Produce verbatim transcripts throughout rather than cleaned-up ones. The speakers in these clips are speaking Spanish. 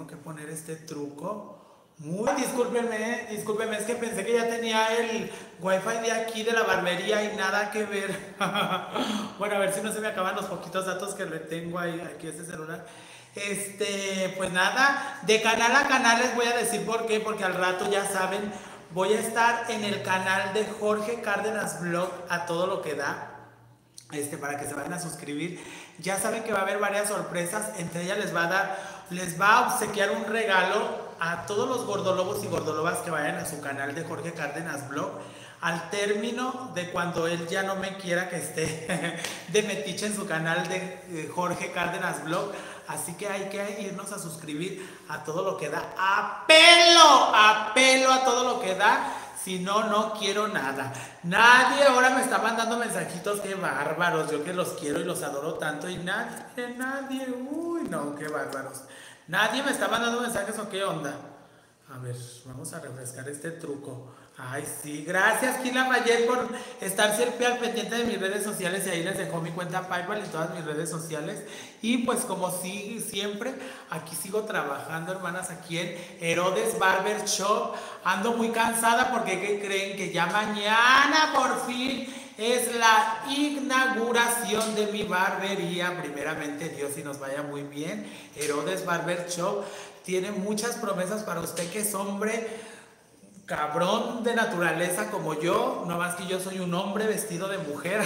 tengo que poner este truco. Muy, discúlpenme, discúlpenme, es que pensé que ya tenía el wifi de aquí de la barbería y nada que ver. Bueno, a ver si no se me acaban los poquitos datos que le tengo ahí, aquí a este celular. Este, pues nada, de canal a canal les voy a decir por qué, porque al rato ya saben, voy a estar en el canal de Jorge Cárdenas Vlog a todo lo que da. Este, para que se vayan a suscribir. Ya saben que va a haber varias sorpresas. Entre ellas les va a dar, les va a obsequiar un regalo a todos los gordolobos y gordolobas que vayan a su canal de Jorge Cárdenas Vlog. Al término de cuando él ya no me quiera que esté de metiche en su canal de Jorge Cárdenas Vlog. Así que hay que irnos a suscribir a todo lo que da. ¡Apelo! ¡Apelo a todo lo que da! Si no, no quiero nada. Nadie ahora me está mandando mensajitos, qué bárbaros. Yo que los quiero y los adoro tanto. Y nadie, nadie. Uy, no, qué bárbaros. Nadie me está mandando mensajes o qué onda. A ver, vamos a refrescar este truco. Ay, sí, gracias Kila Mayer por estar siempre al pendiente de mis redes sociales. Y ahí les dejó mi cuenta PayPal y todas mis redes sociales. Y pues como sí, siempre, aquí sigo trabajando, hermanas, aquí en Herodes Barber Shop. Ando muy cansada porque ¿qué creen? Que ya mañana por fin es la inauguración de mi barbería. Primeramente Dios y nos vaya muy bien. Herodes Barber Shop tiene muchas promesas para usted que es hombre cabrón de naturaleza como yo, no más que yo soy un hombre vestido de mujer.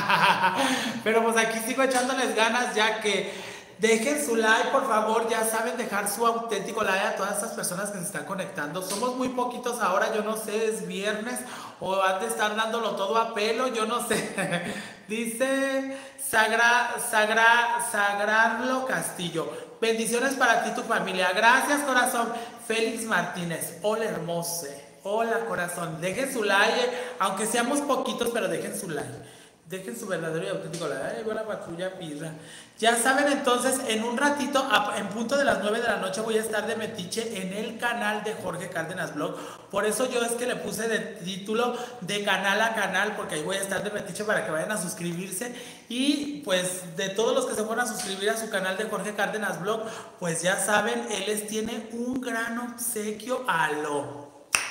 Pero pues aquí sigo echándoles ganas, ya que dejen su like, por favor. Ya saben, dejar su auténtico like a todas estas personas que se están conectando. Somos muy poquitos ahora, yo no sé, es viernes o han de estar dándolo todo a pelo, yo no sé. Dice Sagra, Sagra, Sagrarlo Castillo: bendiciones para ti y tu familia. Gracias, corazón. Félix Martínez: hola, hermoso. Hola, corazón. Dejen su like, aunque seamos poquitos, pero dejen su like. Dejen su verdadero y auténtico like. Ay, buena patrulla pirra. Ya saben, entonces, en un ratito, en punto de las nueve de la noche, voy a estar de metiche en el canal de Jorge Cárdenas Vlog. Por eso yo es que le puse de título de canal a canal, porque ahí voy a estar de metiche para que vayan a suscribirse. Y pues de todos los que se fueron a suscribir a su canal de Jorge Cárdenas Vlog, pues ya saben, él les tiene un gran obsequio a lo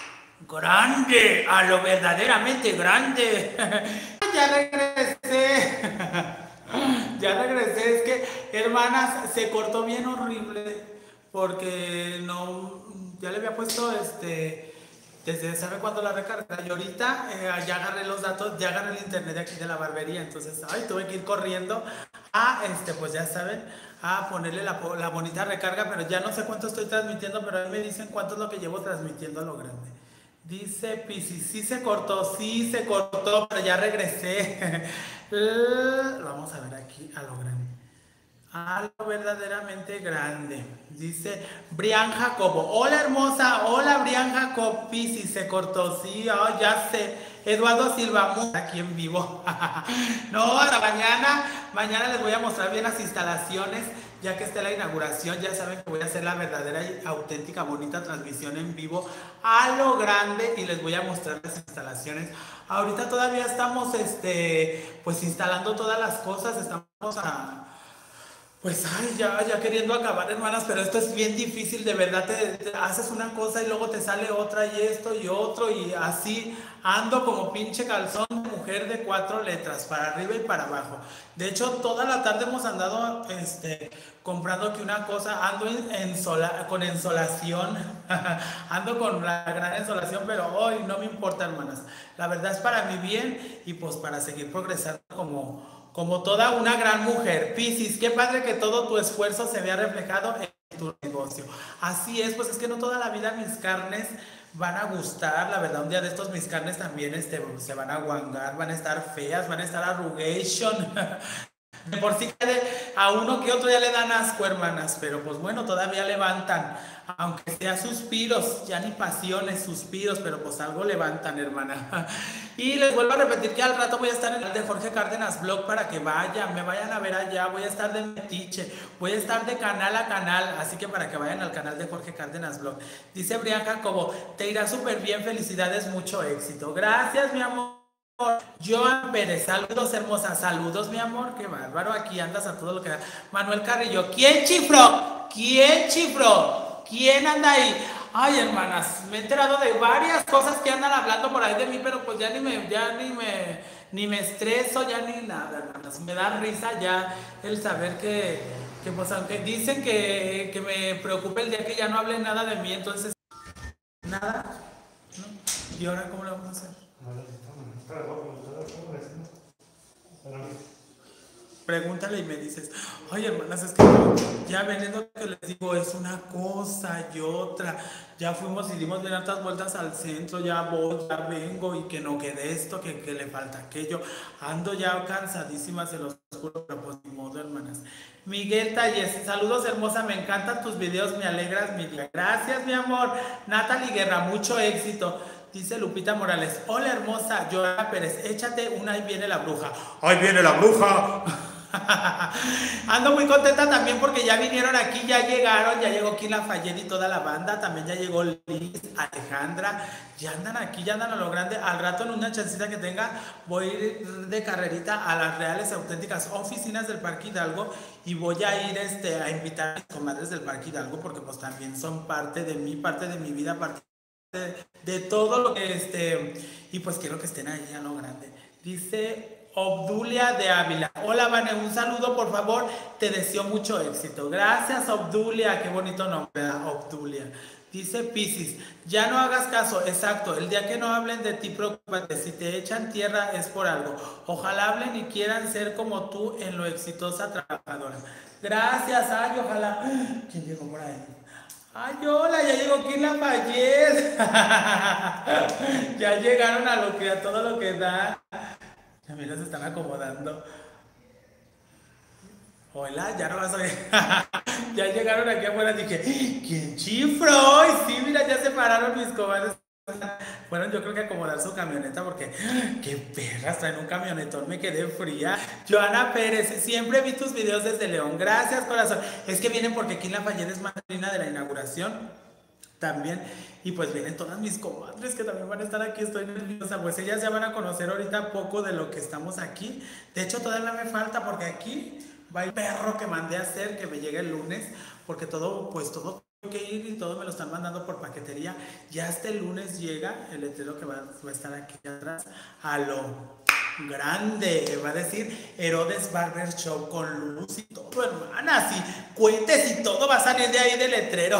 grande, a lo verdaderamente grande. Ya regresé. Ya regresé. Es que, hermanas, se cortó bien horrible porque no, ya le había puesto este desde sabe cuándo la recarga. Y ahorita eh, ya agarré los datos, ya agarré el internet de aquí de la barbería. Entonces, ay, tuve que ir corriendo a este, pues ya saben, a ponerle la, la bonita recarga. Pero ya no sé cuánto estoy transmitiendo, pero ahí me dicen cuánto es lo que llevo transmitiendo a lo grande. Dice Piscis: sí se cortó, sí se cortó, pero ya regresé. Vamos a ver aquí a lo grande. A lo verdaderamente grande. Dice Brian Jacobo: hola, hermosa. Hola, Brian Jacob. Piscis: se cortó, sí, oh, ya sé. Eduardo Silva: aquí en vivo. No, hasta mañana. Mañana les voy a mostrar bien las instalaciones. Ya que esté la inauguración, ya saben que voy a hacer la verdadera y auténtica bonita transmisión en vivo a lo grande y les voy a mostrar las instalaciones. Ahorita todavía estamos este, pues instalando todas las cosas, estamos a... Pues ay, ya, ya queriendo acabar, hermanas, pero esto es bien difícil, de verdad. Te, te haces una cosa y luego te sale otra y esto y otro y así ando como pinche calzón de mujer de cuatro letras, para arriba y para abajo. De hecho, toda la tarde hemos andado este, comprando aquí una cosa, ando en, en sola, con ensolación, ando con la gran ensolación, pero hoy no me importa, hermanas. La verdad es para mi bien y pues para seguir progresando como... Como toda una gran mujer. Piscis: qué padre que todo tu esfuerzo se vea reflejado en tu negocio. Así es, pues es que no toda la vida mis carnes van a gustar. La verdad, un día de estos mis carnes también este, se van a guangar, van a estar feas, van a estar arrugation. De por sí a uno que otro ya le dan asco, hermanas, pero pues bueno, todavía levantan, aunque sea suspiros, ya ni pasiones, suspiros, pero pues algo levantan, hermana. Y les vuelvo a repetir que al rato voy a estar en el de Jorge Cárdenas Vlog para que vayan, me vayan a ver allá. Voy a estar de metiche, voy a estar de canal a canal, así que para que vayan al canal de Jorge Cárdenas Vlog. Dice Brian Jacobo: te irá súper bien, felicidades, mucho éxito. Gracias, mi amor. Joan Pérez: saludos, hermosa. Saludos, mi amor, qué bárbaro, aquí andas a todo lo que da. Manuel Carrillo: ¿quién chifró? ¿Quién chifró? ¿Quién anda ahí? Ay, hermanas, me he enterado de varias cosas que andan hablando por ahí de mí, pero pues ya ni me, ya ni me, ni me estreso, ya ni nada, hermanas. Me da risa ya el saber que, que pues aunque dicen que, que me preocupe el día que ya no hable nada de mí, entonces nada, ¿no? ¿Y ahora cómo lo vamos a hacer? Pregúntale y me dices, ay hermanas, es que no, ya ven lo que les digo, es una cosa y otra, ya fuimos y dimos bien hartas vueltas al centro, ya voy, ya vengo y que no quede esto, que, que le falta aquello, ando ya cansadísima, se los juro, pero pues ni modo, hermanas. Miguel Talles, saludos hermosa, me encantan tus videos, me alegras mi día. Gracias mi amor. Natalie Guerra, mucho éxito. Dice Lupita Morales, hola hermosa, Joana Pérez, échate una, ahí viene la bruja. ¡Ahí viene la bruja! Ando muy contenta también porque ya vinieron aquí, ya llegaron, ya llegó Kila Fayed y toda la banda, también ya llegó Liz, Alejandra, ya andan aquí, ya andan a lo grande. Al rato en una chancita que tenga voy a ir de carrerita a las reales auténticas oficinas del Parque Hidalgo y voy a ir este, a invitar a mis comadres del Parque Hidalgo porque pues también son parte de mí, parte de mi vida, parte de, de todo lo que este, y pues quiero que estén ahí a lo grande. Dice Obdulia de Ávila. Hola, Vane, un saludo, por favor. Te deseo mucho éxito. Gracias, Obdulia. Qué bonito nombre, Obdulia. Dice Piscis, ya no hagas caso. Exacto, el día que no hablen de ti, preocúpate. Si te echan tierra es por algo. Ojalá hablen y quieran ser como tú en lo exitosa trabajadora. Gracias, ay, ojalá. ¿Quién llegó por ahí? Ay, hola, ya llegó Kila Fayed. Ya llegaron a lo que a todo lo que da. Ya me los están acomodando. Hola, ya no vas a ver. Ya llegaron aquí afuera. Dije, ¿quién chifró? Y sí, mira, ya se pararon mis comadres. Fueron, yo creo que a acomodar su camioneta porque, qué perras, traen un camionetón, me quedé fría. Joana Pérez, siempre vi tus videos desde León. Gracias, corazón. Es que vienen porque aquí en La Fayette es madrina de la inauguración. También, y pues vienen todas mis comadres que también van a estar aquí, estoy nerviosa, pues ellas ya van a conocer ahorita poco de lo que estamos aquí. De hecho todavía me falta porque aquí va el perro que mandé a hacer, que me llegue el lunes, porque todo, pues todo tengo que ir y todo me lo están mandando por paquetería. Ya este lunes llega el letrero que va, va a estar aquí atrás, a lo grande, va a decir Herodes Barber Shop con luz y todo, hermana, así, cohetes y todo va a salir de ahí del letrero.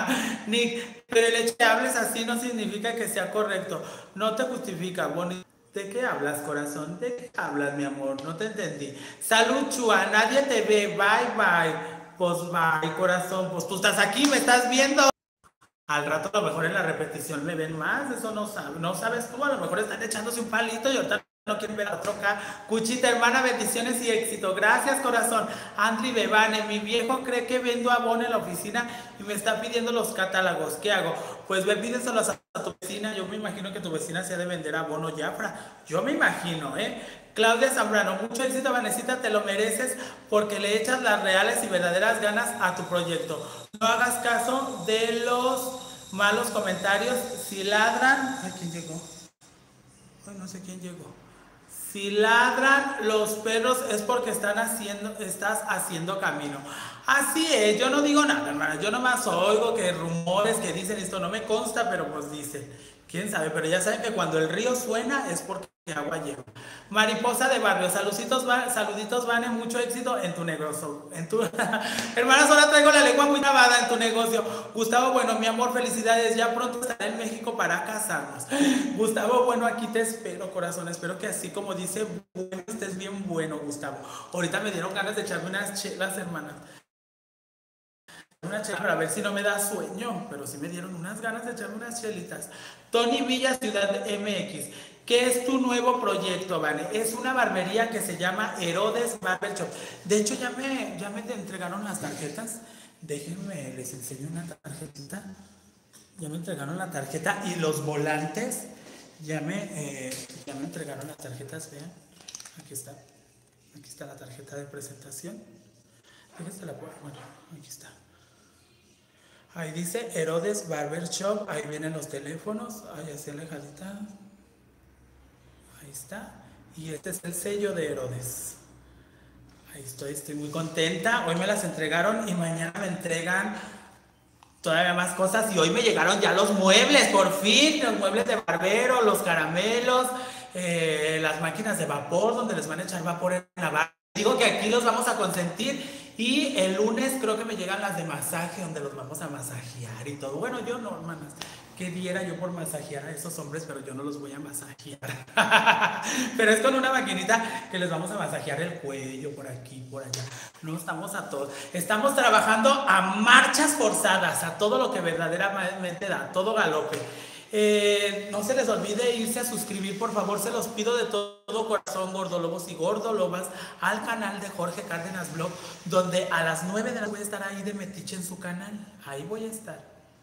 Nick, pero el hecho de que hables así no significa que sea correcto, no te justifica, bonito. ¿De qué hablas, corazón? ¿De qué hablas, mi amor? No te entendí. Salud, Chua, nadie te ve, bye, bye. Pues bye, corazón, pues tú estás aquí, me estás viendo. Al rato a lo mejor en la repetición me ven más, eso no sabes, no sabes tú, a lo mejor están echándose un palito y ahorita no quieren ver a otro acá. Cuchita, hermana, bendiciones y éxito. Gracias, corazón. Andri Bebane, mi viejo cree que vendo abono en la oficina y me está pidiendo los catálogos. ¿Qué hago? Pues ve, pídeselos a tu vecina. Yo me imagino que tu vecina se ha de vender abono Jafra. Yo me imagino, ¿eh? Claudia Zambrano, mucho éxito, Vanesita, te lo mereces porque le echas las reales y verdaderas ganas a tu proyecto. No hagas caso de los malos comentarios. Si ladran... Ay, ¿quién llegó? Ay, no sé quién llegó. Si ladran los perros es porque están haciendo, estás haciendo camino. Así es, yo no digo nada, hermana. Yo nomás oigo que rumores que dicen esto, no me consta, pero pues dice. Quién sabe, pero ya saben que cuando el río suena es porque agua lleva. Mariposa de barrio, saluditos, saluditos, Vane, mucho éxito en tu negocio. En tu... Hermanas, ahora traigo la lengua muy trabada en tu negocio. Gustavo, bueno, mi amor, felicidades. Ya pronto estaré en México para casarnos. Gustavo, bueno, aquí te espero, corazón. Espero que así como dice, bueno, estés bien bueno, Gustavo. Ahorita me dieron ganas de echarme unas chelas, hermanas. Una chela para ver si no me da sueño, pero sí me dieron unas ganas de echarme unas chelitas. Tony Villa, Ciudad M X. ¿Qué es tu nuevo proyecto, Vane? Es una barbería que se llama Herodes Barber Shop. De hecho, ya me, ya me entregaron las tarjetas. Déjenme, les enseño una tarjetita. Ya me entregaron la tarjeta y los volantes. Ya me, eh, ya me entregaron las tarjetas, vean. Aquí está. Aquí está la tarjeta de presentación. Fíjense la puerta. Bueno, aquí está. Ahí dice Herodes Barber Shop. Ahí vienen los teléfonos. Ahí así alejadita. Ahí está. Y este es el sello de Herodes. Ahí estoy, estoy muy contenta. Hoy me las entregaron y mañana me entregan todavía más cosas y hoy me llegaron ya los muebles, por fin, los muebles de barbero, los caramelos, eh, las máquinas de vapor donde les van a echar vapor en la barra. Digo que aquí los vamos a consentir y el lunes creo que me llegan las de masaje donde los vamos a masajear y todo. Bueno, yo no, hermanas, que diera yo por masajear a esos hombres, pero yo no los voy a masajear. Pero es con una maquinita que les vamos a masajear el cuello por aquí, por allá. No estamos a todos. Estamos trabajando a marchas forzadas, a todo lo que verdaderamente da, todo galope. Eh, no se les olvide irse a suscribir, por favor, se los pido de todo corazón, gordolobos y gordolobas, al canal de Jorge Cárdenas Blog, donde a las nueve de la noche voy a estar ahí de metiche en su canal. Ahí voy a estar.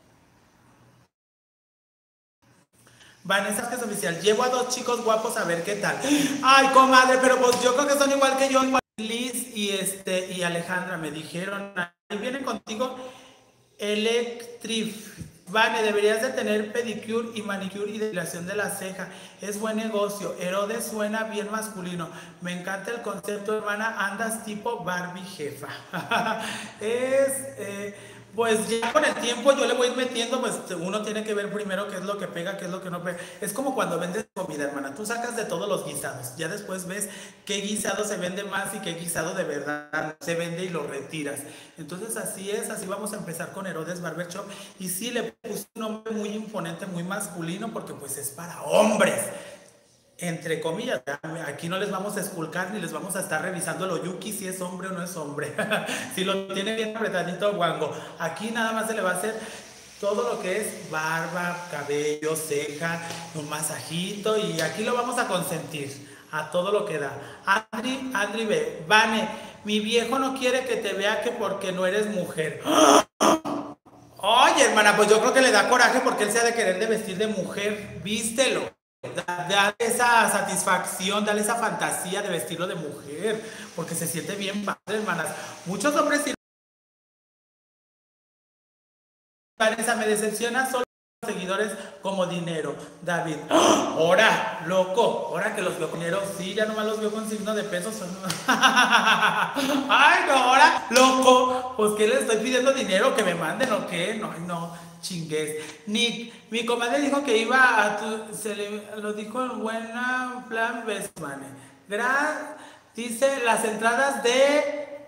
Vanessa, que es oficial. Llevo a dos chicos guapos a ver qué tal. Ay, comadre, pero pues yo creo que son igual que yo, igual Liz y este y Alejandra me dijeron. Ahí vienen contigo Electrif. Vane, deberías de tener pedicure y manicure y depilación de la ceja. Es buen negocio. Herodes suena bien masculino. Me encanta el concepto, hermana. Andas tipo Barbie jefa. es... Eh, Pues ya con el tiempo yo le voy a ir metiendo, pues uno tiene que ver primero qué es lo que pega, qué es lo que no pega. Es como cuando vendes comida, hermana. Tú sacas de todos los guisados. Ya después ves qué guisado se vende más y qué guisado de verdad se vende y lo retiras. Entonces así es, así vamos a empezar con Herodes Barber Shop. Y sí, le puse un nombre muy imponente, muy masculino, porque pues es para hombres. Entre comillas, aquí no les vamos a esculcar ni les vamos a estar revisando lo yuki si es hombre o no es hombre. Si lo tiene bien apretadito guango. Aquí nada más se le va a hacer todo lo que es barba, cabello, ceja, un masajito y aquí lo vamos a consentir a todo lo que da. Andri, Andri B, Vane, mi viejo no quiere que te vea que porque no eres mujer. Oye, hermana, pues yo creo que le da coraje porque él se ha de querer de vestir de mujer. Vístelo. Dale esa satisfacción, dale esa fantasía de vestirlo de mujer, porque se siente bien padre, hermanas. Muchos hombres tienen... Vanessa, me decepciona solo los seguidores como dinero. David, ahora, loco, ahora que los veo con dinero, sí, ya nomás los veo con signo de pesos. Ay, no, ahora, loco, pues que le estoy pidiendo dinero, que me manden o qué, no, no. Chingues. Nick, mi comadre dijo que iba a tu, se le lo dijo en buena plan Bestmane. Gran, dice las entradas de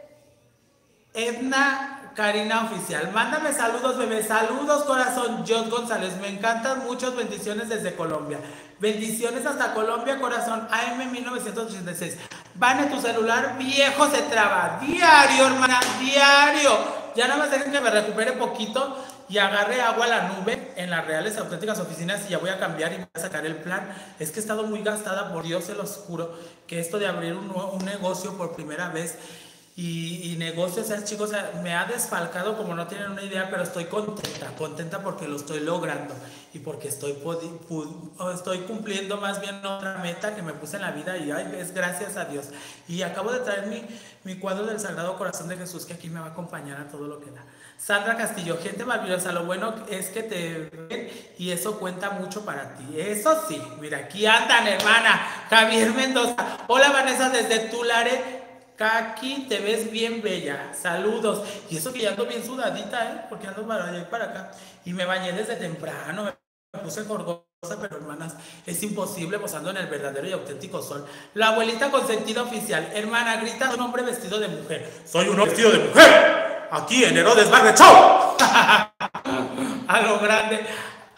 Edna Karina Oficial. Mándame saludos, bebé. Saludos, corazón. John González. Me encantan muchas bendiciones desde Colombia. Bendiciones hasta Colombia, corazón. A M mil novecientos ochenta y seis. Vane, tu celular viejo se traba. Diario, hermana. Diario. Ya nada más dejen que me recupere poquito y agarre agua a la nube en las reales auténticas oficinas y ya voy a cambiar y voy a sacar el plan. Es que he estado muy gastada, por Dios se los juro, que esto de abrir un, un negocio por primera vez y, y negocio, o sea, chicos, o sea, me ha desfalcado como no tienen una idea, pero estoy contenta, contenta porque lo estoy logrando y porque estoy, estoy cumpliendo más bien otra meta que me puse en la vida y ay, es gracias a Dios. Y acabo de traer mi, mi cuadro del Sagrado Corazón de Jesús que aquí me va a acompañar a todo lo que da. Sandra Castillo, gente maravillosa, lo bueno es que te ven y eso cuenta mucho para ti. Eso sí, mira, aquí andan, hermana. Javier Mendoza, hola Vanessa desde Tulare. Kaki, te ves bien bella, saludos. Y eso que ya ando bien sudadita, ¿eh? Porque ando para allá y para acá. Y me bañé desde temprano, me puse gorgosa, pero hermanas, es imposible, pues ando en el verdadero y auténtico sol. La abuelita consentida oficial, hermana, grita un hombre vestido de mujer. Soy un hombre vestido de mujer, aquí en Herodes Barber Shop. A lo grande.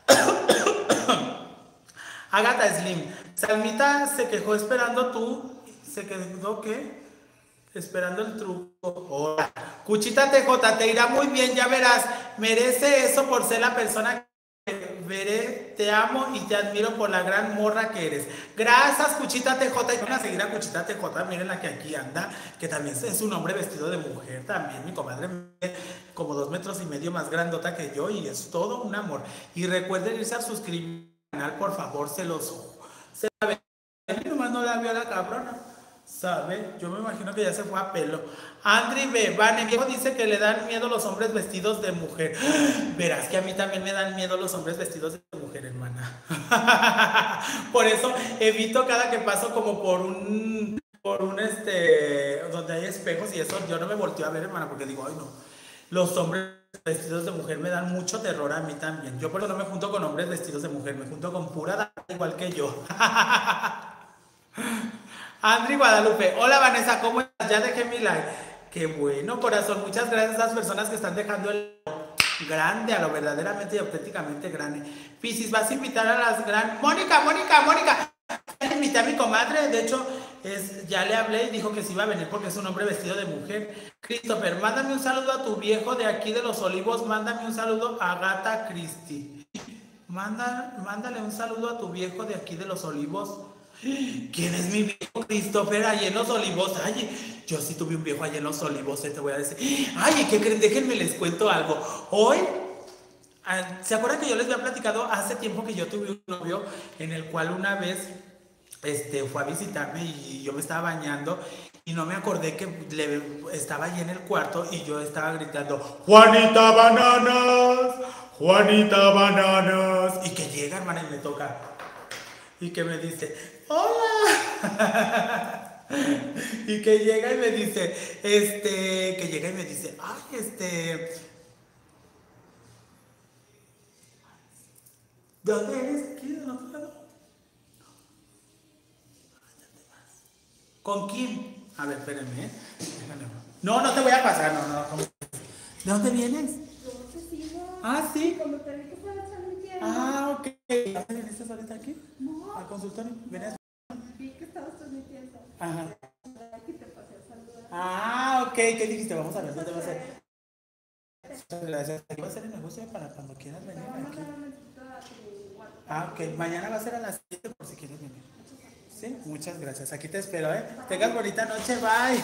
Agatha Slim, Salmita se quejó esperando tú, se quedó, ¿qué? Esperando el truco. Hola. Cuchita T J, te irá muy bien, ya verás. Merece eso por ser la persona que veré. Te amo y te admiro por la gran morra que eres. Gracias, Cuchita T J. Y van a seguir a Cuchita T J. Miren la que aquí anda, que también es un hombre vestido de mujer. También mi comadre, como dos metros y medio más grandota que yo. Y es todo un amor. Y recuerden irse a suscribir al canal, por favor, se los. Se la ven. Nomás no la vio a la cabrona. ¿Sabe? Yo me imagino que ya se fue a pelo. Andri B. Vane, viejo dice que le dan miedo los hombres vestidos de mujer. Verás que a mí también me dan miedo los hombres vestidos de mujer, hermana. Por eso evito cada que paso como por un, por un este, donde hay espejos y eso, yo no me volteo a ver, hermana, porque digo, ay no, los hombres vestidos de mujer me dan mucho terror a mí también. Yo por eso no me junto con hombres vestidos de mujer, me junto con pura dama igual que yo. Andri Guadalupe, hola Vanessa, ¿cómo estás? Ya dejé mi like. Qué bueno, corazón, muchas gracias a las personas que están dejando el grande, a lo verdaderamente y auténticamente grande. Piscis, vas a invitar a las grandes. Mónica, Mónica, Mónica. Ya invité a mi comadre, de hecho, es, ya le hablé y dijo que sí iba a venir porque es un hombre vestido de mujer. Christopher, mándame un saludo a tu viejo de aquí de Los Olivos, mándame un saludo a Agatha Christie. Manda, mándale un saludo a tu viejo de aquí de Los Olivos. ¿Quién es mi viejo Christopher allí en Los Olivos? Ay, yo sí tuve un viejo allí en Los Olivos, eh, te voy a decir. Ay, ¿qué creen? Déjenme les cuento algo. Hoy, ¿se acuerdan que yo les había platicado hace tiempo que yo tuve un novio en el cual una vez este, fue a visitarme y yo me estaba bañando y no me acordé que le, estaba allí en el cuarto y yo estaba gritando ¡Juanita Bananas! ¡Juanita Bananas! Y que llega, hermana, y me toca y que me dice ¡Hola! Y que llega y me dice este, que llega y me dice ¡ay, este! ¿Dónde eres? ¿Aquí? ¿De otro lado? ¿Con quién? A ver, espérenme, ¿eh? No, no te voy a pasar, no, no. ¿Cómo? ¿De dónde vienes? Yo te sigo. Ah, sí. Como te vi que estabas transmitiendo. Ah, ok. ¿Estás ahorita aquí? No. ¿Al consultorio? ¿Venías? Vi que estabas transmitiendo. Ajá. Aquí te pasé a saludar. Ah, ok. ¿Qué dijiste? Vamos a ver, ¿dónde va a ser? Gracias. Aquí va a ser el negocio para cuando quieras venir aquí. Ah, ok. Mañana va a ser a las siete por si quieres venir. Sí, muchas gracias. Aquí te espero, ¿eh? Tengas bonita noche, bye.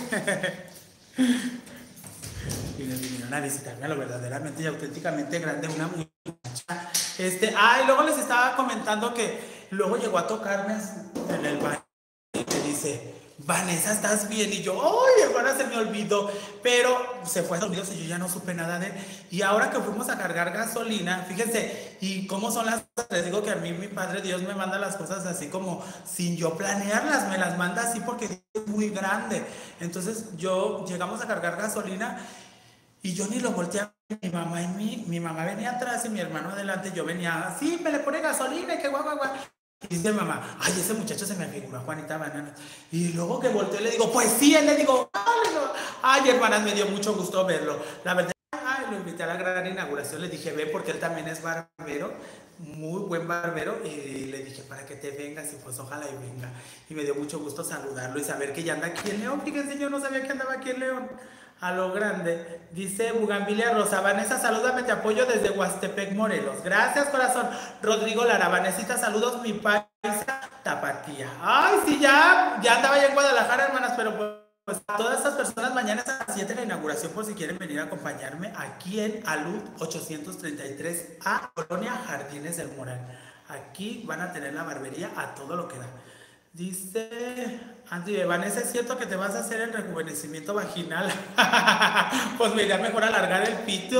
Vinieron a visitarme a lo verdaderamente y auténticamente grande, una muchacha. Este, ah, y luego les estaba comentando que luego llegó a tocarme en el baño y me dice, Vanessa, ¿estás bien? Y yo, ¡ay, hermana, se me olvidó! Pero se fue a Estados Unidos y yo ya no supe nada de él. Y ahora que fuimos a cargar gasolina, fíjense, y cómo son las cosas, les digo que a mí mi Padre Dios me manda las cosas así como sin yo planearlas, me las manda así porque es muy grande. Entonces yo llegamos a cargar gasolina y yo ni lo volteé a ver. Mi mamá y mi, mi mamá venía atrás y mi hermano adelante, yo venía así, me le pone gasolina y que guau, guau, guau. Y dice mamá, ay, ese muchacho se me figura Juanita Bananas. Y luego que volteé le digo, pues sí, él le digo, ay, no. Ay, hermanas, me dio mucho gusto verlo. La verdad, ay, lo invité a la gran inauguración, le dije, ve, porque él también es barbero, muy buen barbero, y le dije, para que te vengas, y pues ojalá y venga. Y me dio mucho gusto saludarlo y saber que ya anda aquí en León. Fíjense, yo no sabía que andaba aquí en León. A lo grande. Dice Bugambilia Rosa, Vanessa, salúdame, te apoyo desde Huastepec, Morelos. Gracias, corazón. Rodrigo Lara, Vanesita, saludos, mi paisa tapatía. Ay, sí, ya, ya andaba ya en Guadalajara, hermanas, pero pues a todas estas personas mañana es a las siete la inauguración por si quieren venir a acompañarme aquí en Alud ochocientos treinta y tres A, Colonia Jardines del Moral. Aquí van a tener la barbería a todo lo que da. Dice Andy, Vanessa, ¿es cierto que te vas a hacer el rejuvenecimiento vaginal? Pues me irá mejor alargar el pito.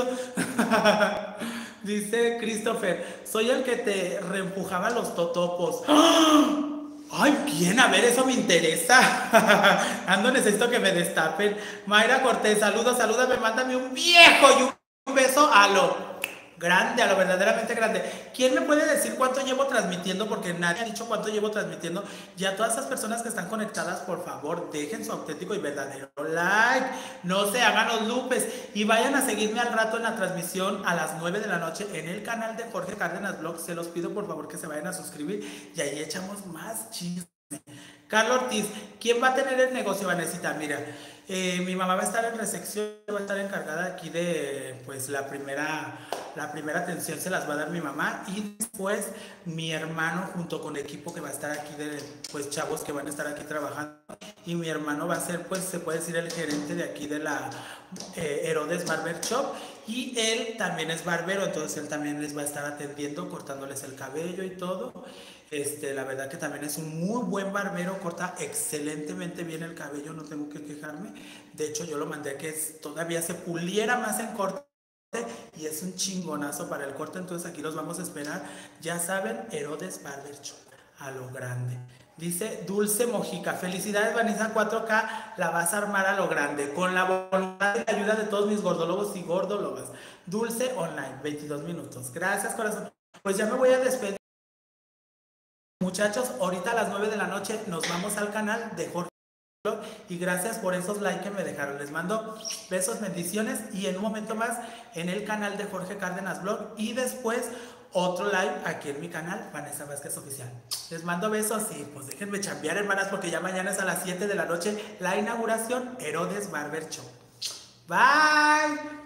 Dice Christopher, soy el que te reempujaba los totopos. Ay, ¿quién? A ver, eso me interesa. Ando, necesito que me destapen. Mayra Cortés, saludos, salúdame, mándame un viejo y un beso a lo grande, a lo verdaderamente grande. ¿Quién me puede decir cuánto llevo transmitiendo? Porque nadie ha dicho cuánto llevo transmitiendo. Y a todas esas personas que están conectadas, por favor, dejen su auténtico y verdadero like. No se hagan los lupes. Y vayan a seguirme al rato en la transmisión a las nueve de la noche en el canal de Jorge Cárdenas Vlog. Se los pido, por favor, que se vayan a suscribir. Y ahí echamos más chisme. Carlos Ortiz, ¿quién va a tener el negocio, Vanesita? Mira, eh, mi mamá va a estar en recepción, va a estar encargada aquí de, pues, la primera, la primera atención se las va a dar mi mamá y después mi hermano junto con el equipo que va a estar aquí de, pues, chavos que van a estar aquí trabajando y mi hermano va a ser, pues, se puede decir el gerente de aquí de la eh, Herodes Barber Shop y él también es barbero, entonces él también les va a estar atendiendo, cortándoles el cabello y todo. Este, la verdad que también es un muy buen barbero, corta excelentemente bien el cabello, no tengo que quejarme. De hecho, yo lo mandé a que todavía se puliera más en corte y es un chingonazo para el corte, entonces aquí los vamos a esperar. Ya saben, Herodes Barber Shop, a lo grande. Dice Dulce Mojica, felicidades Vanessa cuatro K, la vas a armar a lo grande, con la voluntad y la ayuda de todos mis gordólogos y gordólogas. Dulce Online, veintidós minutos. Gracias, corazón. Pues ya me voy a despedir. Muchachos, ahorita a las nueve de la noche nos vamos al canal de Jorge Blog y gracias por esos likes que me dejaron. Les mando besos, bendiciones y en un momento más en el canal de Jorge Cárdenas Blog y después otro live aquí en mi canal, Vanessa Vázquez Oficial. Les mando besos y pues déjenme chambear, hermanas, porque ya mañana es a las siete de la noche la inauguración Herodes Barber Show. Bye.